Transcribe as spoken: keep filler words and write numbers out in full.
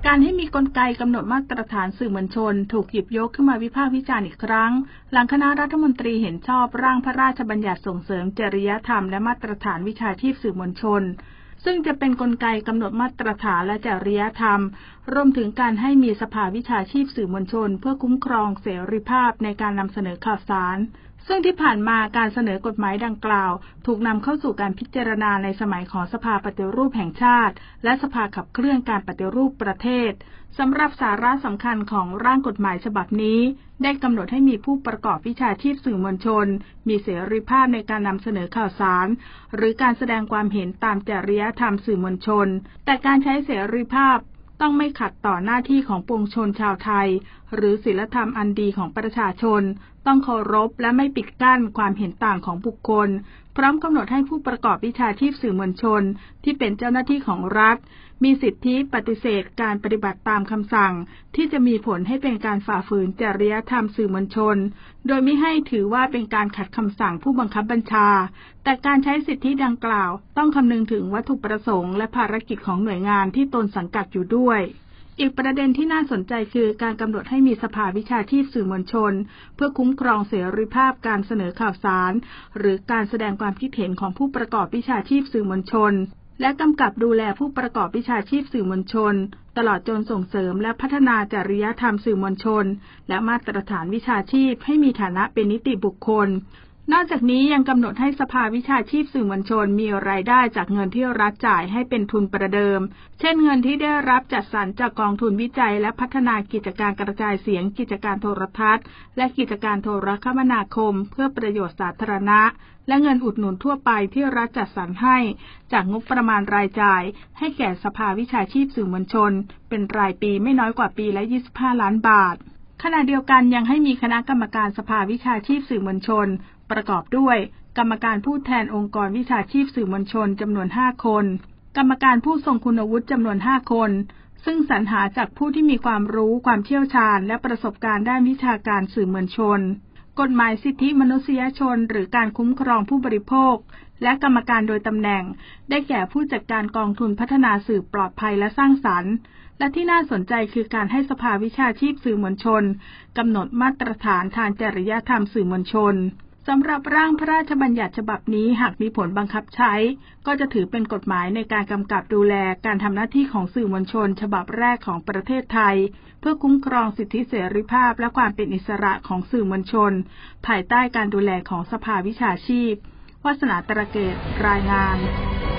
การให้มีกลไกกำหนดมาตรฐานสื่อมวลชนถูกหยิบยกขึ้นมาวิพากษ์วิจารณ์อีกครั้งหลังคณะรัฐมนตรีเห็นชอบร่างพระราชบัญญัติส่งเสริมจริยธรรมและมาตรฐานวิชาชีพสื่อมวลชนซึ่งจะเป็นกลไกกำหนดมาตรฐานและจริยธรรมรวมถึงการให้มีสภาวิชาชีพสื่อมวลชนเพื่อคุ้มครองเสรีภาพในการนำเสนอข่าวสารซึ่งที่ผ่านมาการเสนอกฎหมายดังกล่าวถูกนำเข้าสู่การพิจารณาในสมัยของสภาปฏิรูปแห่งชาติและสภาขับเคลื่อนการปฏิรูปประเทศสำหรับสาระสำคัญของร่างกฎหมายฉบับนี้ได้กำหนดให้มีผู้ประกอบวิชาชีพสื่อมวลชนมีเสรีภาพในการนำเสนอข่าวสารหรือการแสดงความเห็นตามจริยธรรมสื่อมวลชนแต่การใช้เสรีภาพต้องไม่ขัดต่อหน้าที่ของปวงชนชาวไทยหรือศีลธรรมอันดีของประชาชนต้องเคารพและไม่ปิดกั้นความเห็นต่างของบุคคลพร้อมกำหนดให้ผู้ประกอบวิชาชีพสื่อมวลชนที่เป็นเจ้าหน้าที่ของรัฐมีสิทธิปฏิเสธการปฏิบัติตามคำสั่งที่จะมีผลให้เป็นการฝ่าฝืนจริยธรรมสื่อมวลชนโดยมิให้ถือว่าเป็นการขัดคำสั่งผู้บังคับบัญชาแต่การใช้สิทธิดังกล่าวต้องคำนึงถึงวัตถุประสงค์และภารกิจของหน่วยงานที่ตนสังกัดอยู่ด้วยอีกประเด็นที่น่าสนใจคือการกำหนดให้มีสภาวิชาชีพสื่อมวลชนเพื่อคุ้มครองเสรีภาพการเสนอข่าวสารหรือการแสดงความคิดเห็นของผู้ประกอบวิชาชีพสื่อมวลชนและกำกับดูแลผู้ประกอบวิชาชีพสื่อมวลชนตลอดจนส่งเสริมและพัฒนาจริยธรรมสื่อมวลชนและมาตรฐานวิชาชีพให้มีฐานะเป็นนิติบุคคลนอกจากนี้ยังกำหนดให้สภาวิชาชีพสื่อมวลชนมีรายได้จากเงินที่รัฐจ่ายให้เป็นทุนประเดิมเช่นเงินที่ได้รับจัดสรรจากกองทุนวิจัยและพัฒนากิจการกระจายเสียงกิจการโทรทัศน์และกิจการโทรคมนาคมเพื่อประโยชน์สาธารณะและเงินอุดหนุนทั่วไปที่รัฐจัดสรรให้จากงบประมาณรายจ่ายให้แก่สภาวิชาชีพสื่อมวลชนเป็นรายปีไม่น้อยกว่าปีละยี่สิบห้าล้านบาทขณะเดียวกันยังให้มีคณะกรรมการสภาวิชาชีพสื่อมวลชนประกอบด้วยกรรมการผู้แทนองค์กรวิชาชีพสื่อมวลชนจำนวนห้าคนกรรมการผู้ทรงคุณวุฒิจำนวนห้าคนซึ่งสรรหาจากผู้ที่มีความรู้ความเชี่ยวชาญและประสบการณ์ด้านวิชาการสื่อมวลชนกฎหมายสิทธิมนุษยชนหรือการคุ้มครองผู้บริโภคและกรรมการโดยตำแหน่งได้แก่ผู้จัดการกองทุนพัฒนาสื่อปลอดภัยและสร้างสรรค์และที่น่าสนใจคือการให้สภาวิชาชีพสื่อมวลชนกำหนดมาตรฐานทางจริยธรรมสื่อมวลชนสำหรับร่างพระราชบัญญัติฉบับนี้หากมีผลบังคับใช้ก็จะถือเป็นกฎหมายในการกำกับดูแลการทำหน้าที่ของสื่อมวลชนฉบับแรกของประเทศไทยเพื่อคุ้มครองสิทธิเสรีภาพและความเป็นอิสระของสื่อมวลชนภายใต้การดูแลของสภาวิชาชีพวาสนาตระเกตรายงาน